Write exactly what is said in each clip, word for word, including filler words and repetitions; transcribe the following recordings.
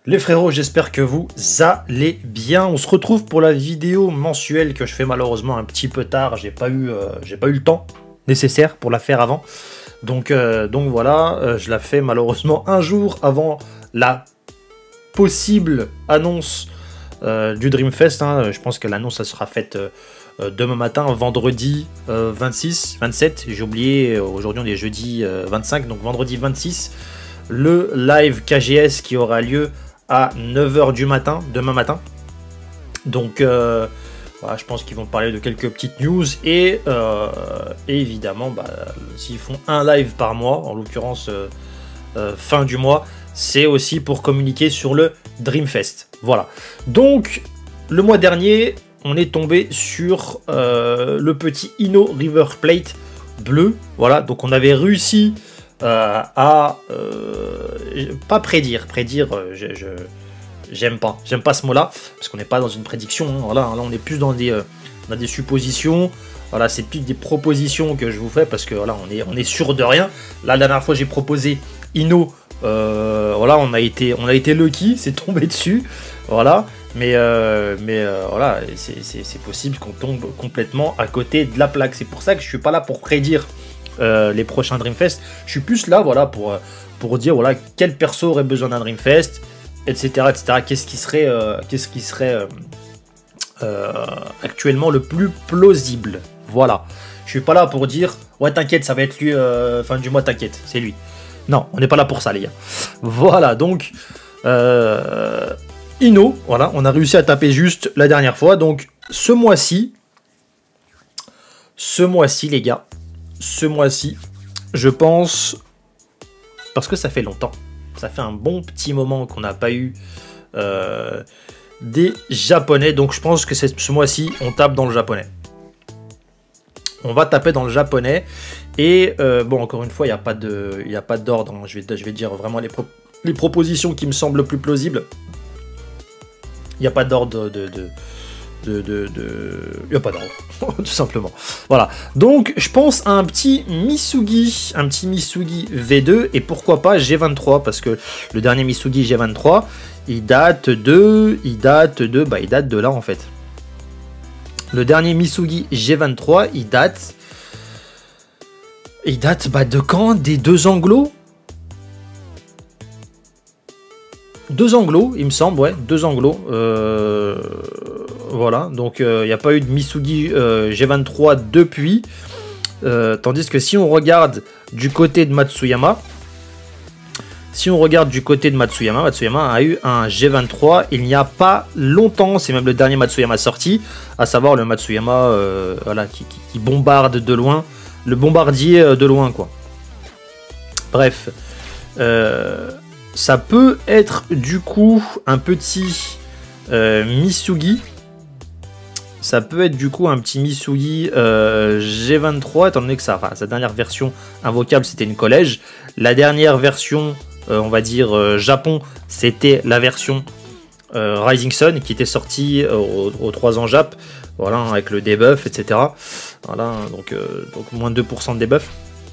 Les frérots, j'espère que vous allez bien. On se retrouve pour la vidéo mensuelle que je fais malheureusement un petit peu tard. J'ai pas eu, euh, j'ai pas eu le temps nécessaire pour la faire avant. Donc, euh, donc voilà, euh, je la fais malheureusement un jour avant la possible annonce euh, du Dreamfest. Hein. Je pense que l'annonce sera faite euh, demain matin, vendredi euh, vingt-six, vingt-sept. J'ai oublié, aujourd'hui on est jeudi euh, vingt-cinq, donc vendredi vingt-six. Le live K G S qui aura lieu à neuf heures du matin, demain matin. Donc, euh, voilà, je pense qu'ils vont parler de quelques petites news. Et, euh, et évidemment, bah, s'ils font un live par mois, en l'occurrence euh, euh, fin du mois, c'est aussi pour communiquer sur le Dreamfest. Voilà. Donc, le mois dernier, on est tombé sur euh, le petit Inno River Plate bleu. Voilà, donc on avait réussi Euh, à euh, pas prédire, prédire, euh, je, je j'aime pas, j'aime pas ce mot-là parce qu'on n'est pas dans une prédiction. Hein, voilà, là on est plus dans des, euh, on a des suppositions. Voilà, c'est plus des propositions que je vous fais parce que voilà, on est, on est sûr de rien. Là, la dernière fois j'ai proposé Inno, euh, voilà, on a été, on a été lucky, c'est tombé dessus, voilà. Mais, euh, mais euh, voilà, c'est possible qu'on tombe complètement à côté de la plaque. C'est pour ça que je suis pas là pour prédire Euh, les prochains Dreamfest. Je suis plus là, voilà, pour, pour dire voilà quel perso aurait besoin d'un Dreamfest, et cetera, et cetera. Qu'est-ce qui serait, euh, qu'est-ce qui serait euh, euh, actuellement le plus plausible. Voilà. Je suis pas là pour dire ouais t'inquiète, ça va être lui euh, fin du mois, t'inquiète, c'est lui. Non, on n'est pas là pour ça les gars. Voilà, donc euh, Inno, voilà, on a réussi à taper juste la dernière fois. Donc ce mois-ci, ce mois-ci les gars. Ce mois-ci, je pense, parce que ça fait longtemps, ça fait un bon petit moment qu'on n'a pas eu euh, des japonais, donc je pense que ce mois-ci, on tape dans le japonais. On va taper dans le japonais, et euh, bon, encore une fois, il n'y a pas de, il n'y a pas d'ordre, hein. je, vais, je vais dire vraiment les, pro les propositions qui me semblent le plus plausibles. Il n'y a pas d'ordre de... de De, de, de... Il n'y a pas d'ordre, tout simplement. Voilà, donc je pense à un petit Misugi, un petit Misugi V deux, et pourquoi pas G vingt-trois, parce que le dernier Misugi G vingt-trois, il date de... Il date de... Bah, il date de là, en fait. Le dernier Misugi G vingt-trois, il date... Il date bah, de quand? Des deux anglos? Deux anglos, il me semble, ouais, deux anglos. Euh... Voilà, donc il euh, n'y a pas eu de Misugi euh, G vingt-trois depuis. Euh, tandis que si on regarde du côté de Matsuyama, si on regarde du côté de Matsuyama, Matsuyama a eu un G vingt-trois il n'y a pas longtemps. C'est même le dernier Matsuyama sorti, à savoir le Matsuyama euh, voilà, qui, qui, qui bombarde de loin, le bombardier de loin, quoi. Bref, euh, ça peut être du coup un petit euh, Misugi. Ça peut être du coup un petit Misugi euh, G vingt-trois, étant donné que ça, enfin, sa dernière version invocable c'était une collège. La dernière version, euh, on va dire euh, Japon, c'était la version euh, Rising Sun qui était sortie euh, aux, aux trois ans Jap, voilà, avec le debuff, et cetera. Voilà, donc, euh, donc moins de deux pour cent de debuff.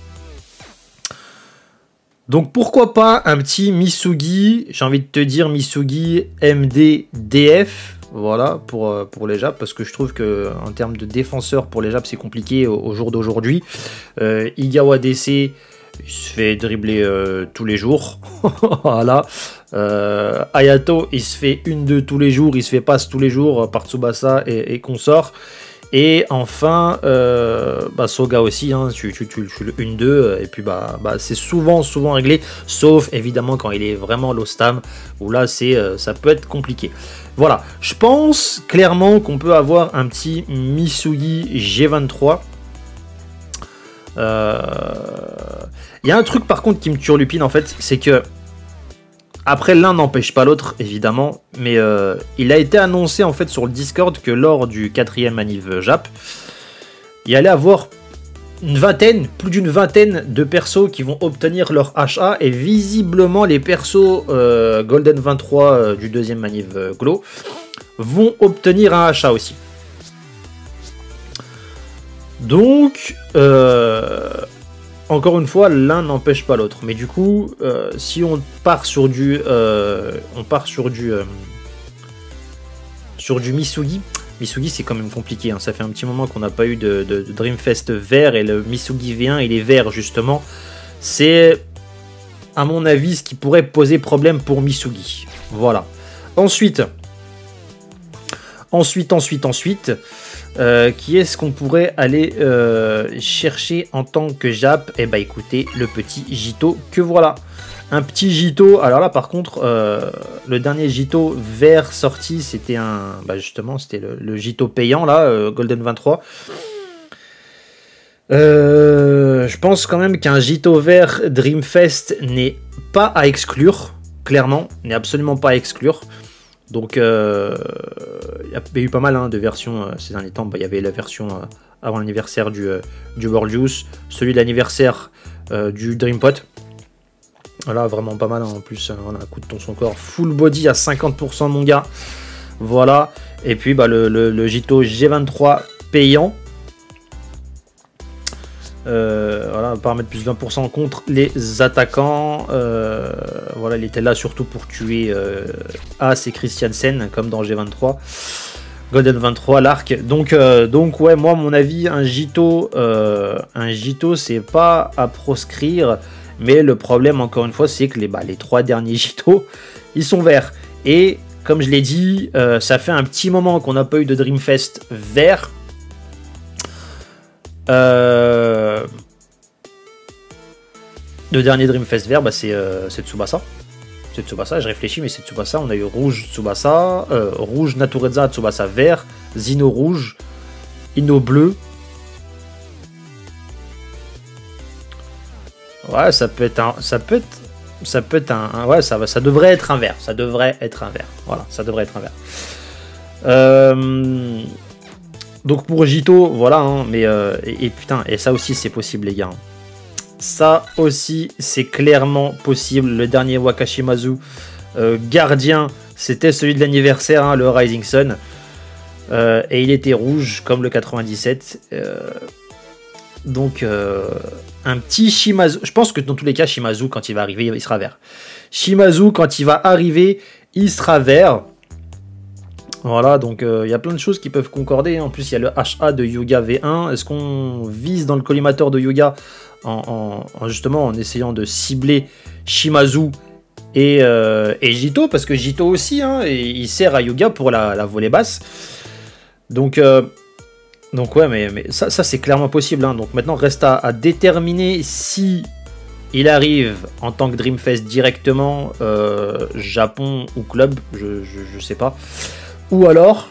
Donc pourquoi pas un petit Misugi, j'ai envie de te dire Misugi M D D F. Voilà, pour, pour les Japs, parce que je trouve que en termes de défenseur pour les Japs, c'est compliqué au, au jour d'aujourd'hui. Euh, Igawa D C, il se fait dribbler euh, tous les jours. Voilà. Euh, Hayato, il se fait une deux tous les jours, il se fait passe tous les jours par Tsubasa et, et consort. Et enfin, euh, bah, Soga aussi, hein, tu, tu, tu, tu le une deux, et puis bah, bah, c'est souvent, souvent réglé, sauf évidemment quand il est vraiment low stam, où là, c'est, euh, ça peut être compliqué. Voilà, je pense clairement qu'on peut avoir un petit Misugi G vingt-trois. Il euh, y a un truc par contre qui me turlupine en fait, c'est que après l'un n'empêche pas l'autre évidemment, mais euh, il a été annoncé en fait sur le Discord que lors du quatrième Manif Jap, il y allait avoir une vingtaine, plus d'une vingtaine de persos qui vont obtenir leur H A, et visiblement les persos euh, Golden vingt-trois euh, du deuxième Manif euh, Glow vont obtenir un H A aussi. Donc, euh, encore une fois, l'un n'empêche pas l'autre. Mais du coup, euh, si on part sur du... Euh, on part sur du... Euh, sur du Misugi... Misugi, c'est quand même compliqué. Hein. Ça fait un petit moment qu'on n'a pas eu de, de, de Dreamfest vert. Et le Misugi V un, il est vert, justement. C'est, à mon avis, ce qui pourrait poser problème pour Misugi. Voilà. Ensuite... Ensuite, ensuite, ensuite... Euh, qui est-ce qu'on pourrait aller euh, chercher en tant que Jap? Eh bah écoutez, le petit Jito que voilà. Un petit Jito. Alors là par contre, euh, le dernier Jito vert sorti, c'était un... Bah justement, c'était le, le Jito payant là, euh, Golden vingt-trois. Euh, je pense quand même qu'un Jito vert Dreamfest n'est pas à exclure. Clairement, n'est absolument pas à exclure. Donc, euh, il y a eu pas mal hein, de versions euh, ces derniers temps. Bah, il y avait la version euh, avant l'anniversaire du, euh, du World Juice, celui de l'anniversaire euh, du Dreampot. Voilà, vraiment pas mal hein, en plus. Euh, voilà, un coup de ton son corps, full body à cinquante pour cent, mon gars. Voilà. Et puis bah, le, le, le Jito G vingt-trois payant. Euh, voilà, paramètre plus vingt pour cent contre les attaquants. Euh, voilà, il était là surtout pour tuer euh, As et Christiansen, comme dans G vingt-trois. Golden vingt-trois, l'arc. Donc, euh, donc, ouais, moi, à mon avis, un Jito, euh, un Jito, c'est pas à proscrire. Mais le problème, encore une fois, c'est que les, bah, les trois derniers Jito, ils sont verts. Et comme je l'ai dit, euh, ça fait un petit moment qu'on n'a pas eu de Dreamfest vert. Euh... Le dernier Dreamfest vert, bah c'est euh, Tsubasa. C'est Tsubasa, je réfléchis, mais c'est Tsubasa. On a eu rouge Tsubasa, euh, rouge Natureza, Tsubasa vert, Zino rouge, Ino bleu. Ouais, ça peut être un, ça peut être, ça peut être un, un ouais, ça va, ça devrait être un vert, ça devrait être un vert. Voilà, ça devrait être un vert. Euh... Donc pour Jito, voilà, hein, mais euh, et, et putain, et ça aussi c'est possible les gars. Ça aussi c'est clairement possible. Le dernier Wakashimazu euh, gardien, c'était celui de l'anniversaire, hein, le Rising Sun. Euh, et il était rouge comme le quatre-vingt-dix-sept. Euh, donc euh, un petit Shimazu. Je pense que dans tous les cas, Shimazu quand il va arriver, il sera vert. Shimazu quand il va arriver, il sera vert. Voilà, donc il euh, y a plein de choses qui peuvent concorder. En plus, il y a le H A de Yuga V un. Est-ce qu'on vise dans le collimateur de Yuga en, en, en justement en essayant de cibler Shimazu et, euh, et Jito? Parce que Jito aussi, hein, et il sert à Yuga pour la, la volée basse. Donc, euh, donc ouais, mais, mais ça, ça c'est clairement possible. Hein. Donc maintenant, reste à, à déterminer si il arrive en tant que Dreamfest directement, euh, Japon ou club, je, je, je sais pas. Ou alors,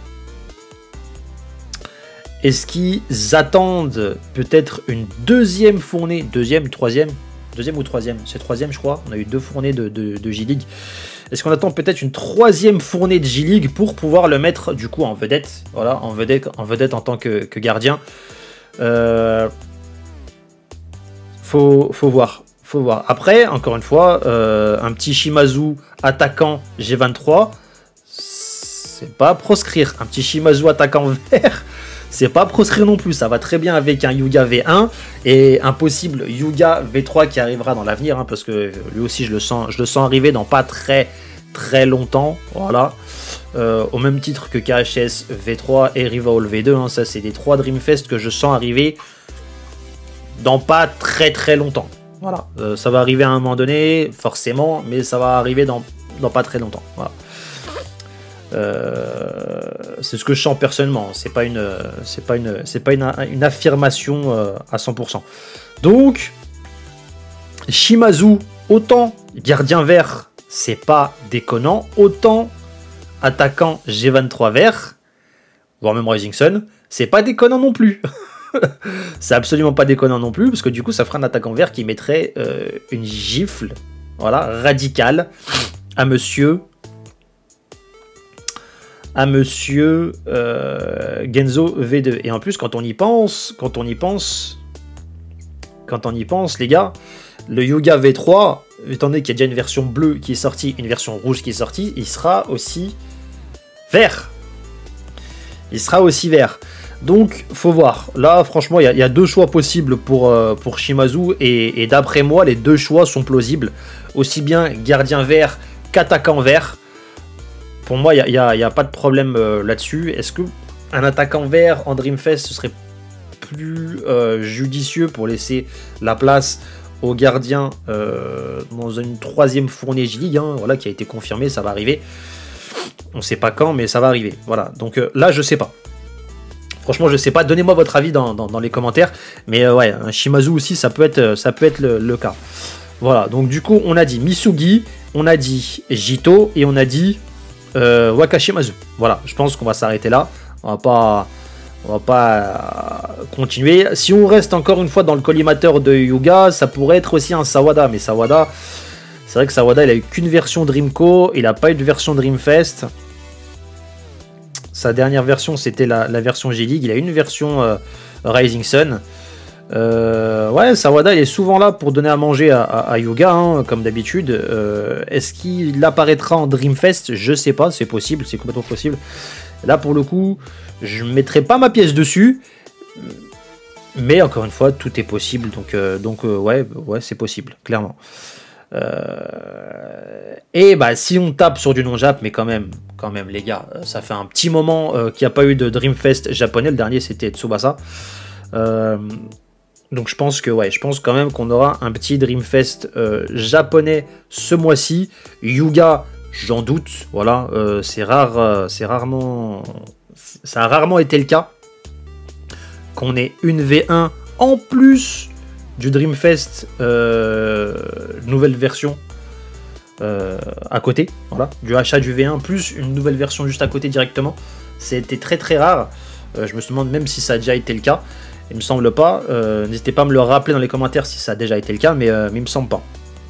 est-ce qu'ils attendent peut-être une deuxième fournée, deuxième, troisième, deuxième ou troisième, c'est troisième je crois, on a eu deux fournées de, de, de J-League. Est-ce qu'on attend peut-être une troisième fournée de J-League pour pouvoir le mettre du coup en vedette, voilà, en vedette en, vedette en tant que, que gardien. Euh, faut, faut voir, faut voir. Après, encore une fois, euh, un petit Shimazu attaquant G vingt-trois, c'est pas à proscrire. Un petit Shimazu attaquant vert, c'est pas à proscrire non plus. Ça va très bien avec un Yuga V un et un possible Yuga V trois qui arrivera dans l'avenir, hein, parce que lui aussi je le sens, je le sens arriver dans pas très très longtemps. Voilà. Euh, au même titre que K H S V trois et Rival V deux. Hein, ça c'est des trois Dreamfest que je sens arriver dans pas très très longtemps. Voilà. Euh, ça va arriver à un moment donné, forcément, mais ça va arriver dans, dans pas très longtemps. Voilà. Euh, c'est ce que je sens personnellement, c'est pas une c'est pas une c'est pas une, une affirmation euh, à cent pour cent. Donc Shimazu, autant gardien vert, c'est pas déconnant, autant attaquant G vingt-trois vert, voire même Rising Sun, c'est pas déconnant non plus. C'est absolument pas déconnant non plus, parce que du coup ça fera un attaquant vert qui mettrait euh, une gifle, voilà, radicale à monsieur à monsieur euh, Genzo V deux. Et en plus, quand on y pense, quand on y pense, quand on y pense, les gars, le Yuga V trois, étant donné qu'il y a déjà une version bleue qui est sortie, une version rouge qui est sortie, il sera aussi vert. Il sera aussi vert. Donc, faut voir. Là, franchement, il y, y a deux choix possibles pour, euh, pour Shimazu. Et, et d'après moi, les deux choix sont plausibles. Aussi bien gardien vert qu'attaquant vert. Pour moi, il n'y a, y a, a pas de problème euh, là-dessus. Est-ce qu'un attaquant vert en Dreamfest, ce serait plus euh, judicieux pour laisser la place au gardien euh, dans une troisième fournée J-League, hein, voilà, qui a été confirmée, ça va arriver. On ne sait pas quand, mais ça va arriver. Voilà. Donc euh, là, je sais pas. Franchement, je sais pas. Donnez-moi votre avis dans, dans, dans les commentaires. Mais euh, ouais, un Shimazu aussi, ça peut être, ça peut être le, le cas. Voilà. Donc du coup, on a dit Misugi, on a dit Jito et on a dit euh, Wakashimazu. Voilà. Je pense qu'on va s'arrêter là. On va pas, on va pas continuer. Si on reste encore une fois dans le collimateur de Yuga, ça pourrait être aussi un Sawada. Mais Sawada, c'est vrai que Sawada, il a eu qu'une version Dreamco. Il n'a pas eu de version Dreamfest. Sa dernière version, c'était la, la version J-League. Il a une version euh, Rising Sun. Euh, ouais, Sawada, il est souvent là pour donner à manger à, à, à Yuga, hein, comme d'habitude. Euh, Est-ce qu'il apparaîtra en Dreamfest? Je sais pas, c'est possible, c'est complètement possible. Là, pour le coup, je ne mettrai pas ma pièce dessus. Mais encore une fois, tout est possible. Donc, euh, donc euh, ouais, ouais c'est possible, clairement. Euh, et bah si on tape sur du non-jap, mais quand même, quand même les gars, ça fait un petit moment euh, qu'il n'y a pas eu de Dreamfest japonais. Le dernier c'était Tsubasa. Euh, donc je pense que ouais, je pense quand même qu'on aura un petit Dreamfest euh, japonais ce mois-ci. Yuga, j'en doute. Voilà, euh, c'est rare, euh, c'est rarement, ça a rarement été le cas qu'on ait une V un en plus du Dreamfest euh, nouvelle version euh, à côté, voilà, du achat du V un plus une nouvelle version juste à côté directement. C'était très très rare. Euh, je me demande même si ça a déjà été le cas. Il me semble pas. Euh, N'hésitez pas à me le rappeler dans les commentaires si ça a déjà été le cas, mais, euh, mais il me semble pas.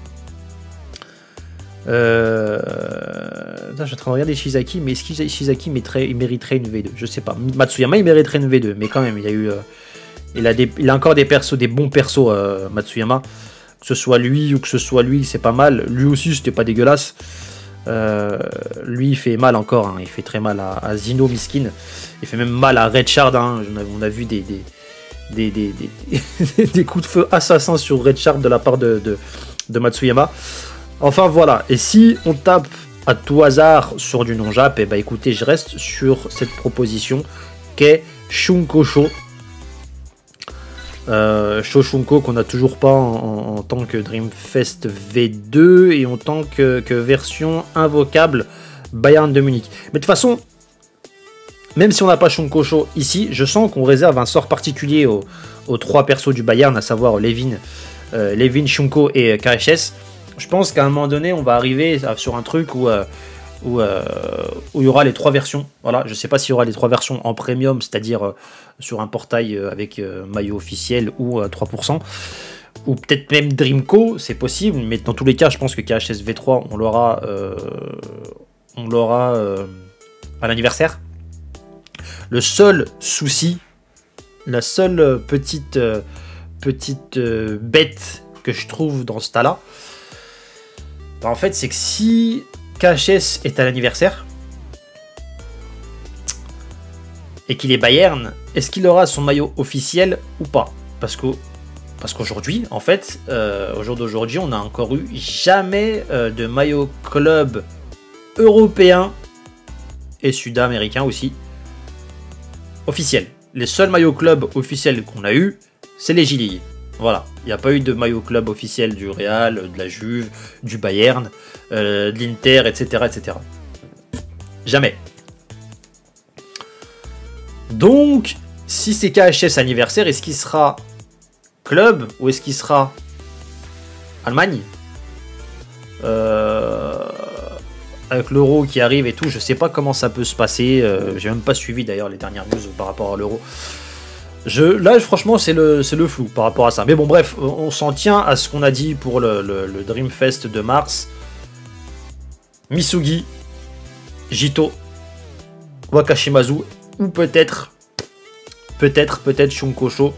Euh... je suis en train de regarder Shizaki, mais est-ce que Shizaki mériterait, il mériterait une V deux? Je sais pas. Matsuyama il mériterait une V deux, mais quand même, il y a eu. Euh... Il a, des, il a encore des persos, des bons persos, euh, Matsuyama. Que ce soit lui ou que ce soit lui, c'est pas mal. Lui aussi, c'était pas dégueulasse. Euh, lui, il fait mal encore. Hein. Il fait très mal à, à Zino Miskin. Il fait même mal à Red Shard. Hein. On a vu des, des, des, des, des, des coups de feu assassins sur Red Shard de la part de, de, de Matsuyama. Enfin, voilà. Et si on tape à tout hasard sur du non-jap, et bah écoutez, je reste sur cette proposition qu'est Shunkosho. Euh, Shoshunko qu'on n'a toujours pas en, en, en tant que Dreamfest V deux et en tant que, que version invocable Bayern de Munich. Mais de toute façon, même si on n'a pas Shunkosho ici, je sens qu'on réserve un sort particulier aux, aux trois persos du Bayern, à savoir Levin, euh, Levin, Shunko et K H S. Je pense qu'à un moment donné, on va arriver sur un truc où... Euh, Où, euh, où il y aura les trois versions. Voilà, je sais pas s'il y aura les trois versions en premium, c'est-à-dire euh, sur un portail euh, avec euh, maillot officiel ou euh, trois pour cent, ou peut-être même Dreamco, c'est possible, mais dans tous les cas, je pense que K H S V trois, on l'aura euh, on l'aura euh, à l'anniversaire. Le seul souci, la seule petite euh, petite euh, bête que je trouve dans ce tas-là, bah, en fait, c'est que si K H S est à l'anniversaire et qu'il est Bayern, est-ce qu'il aura son maillot officiel ou pas? Parce que parce qu'aujourd'hui, en fait, euh, au jour d'aujourd'hui, on n'a encore eu jamais euh, de maillot club européen et sud-américain aussi officiel. Les seuls maillots club officiels qu'on a eu, c'est les J-League. Voilà, il n'y a pas eu de maillot club officiel du Real, de la Juve, du Bayern, euh, de l'Inter, et cetera, et cetera. Jamais. Donc, si c'est K H S anniversaire, est-ce qu'il sera club ou est-ce qu'il sera Allemagne? euh, Avec l'euro qui arrive et tout, je sais pas comment ça peut se passer. Euh, J'ai même pas suivi d'ailleurs les dernières news par rapport à l'euro. Je, là, franchement, c'est le, le flou par rapport à ça. Mais bon, bref, on s'en tient à ce qu'on a dit pour le, le, le Dreamfest de mars. Misugi, Jito, Wakashimazu, ou peut-être, peut-être, peut-être Shunkosho.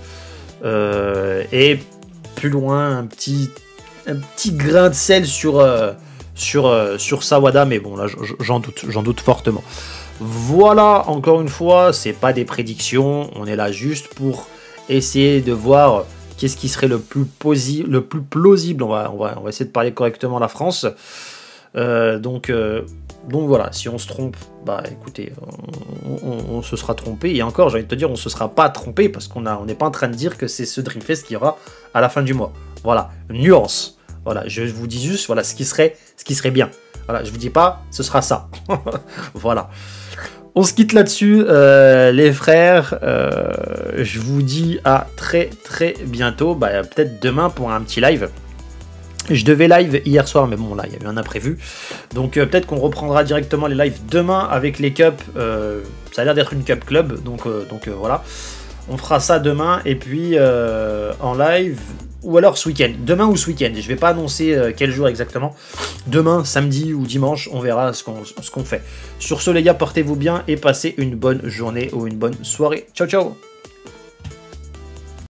Euh, et plus loin, un petit, un petit grain de sel sur, euh, sur, euh, sur Sawada, mais bon, là, j'en doute, j'en doute fortement. Voilà, encore une fois, c'est pas des prédictions, on est là juste pour essayer de voir qu'est-ce qui serait le plus, le plus plausible, on va, on, va, on va essayer de parler correctement la France. Euh, donc, euh, donc voilà, si on se trompe, bah écoutez, on, on, on se sera trompé, et encore, j'ai envie de te dire, on se sera pas trompé, parce qu'on n'est pas en train de dire que c'est ce Dreamfest qu'il y aura à la fin du mois. Voilà, nuance. Voilà, je vous dis juste, voilà, ce qui serait, ce qui serait bien. Voilà, je vous dis pas, ce sera ça. Voilà. On se quitte là-dessus, euh, les frères. Euh, je vous dis à très très bientôt. Bah, peut-être demain pour un petit live. Je devais live hier soir, mais bon, là, il y a eu un imprévu. Donc, euh, peut-être qu'on reprendra directement les lives demain avec les cups. Euh, ça a l'air d'être une cup club, donc, euh, donc euh, voilà. On fera ça demain, et puis euh, en live, ou alors ce week-end. Demain ou ce week-end. Je vais pas annoncer euh, quel jour exactement. Demain, samedi ou dimanche, on verra ce qu'on ce qu'on fait. Sur ce, les gars, portez-vous bien et passez une bonne journée ou une bonne soirée. Ciao, ciao!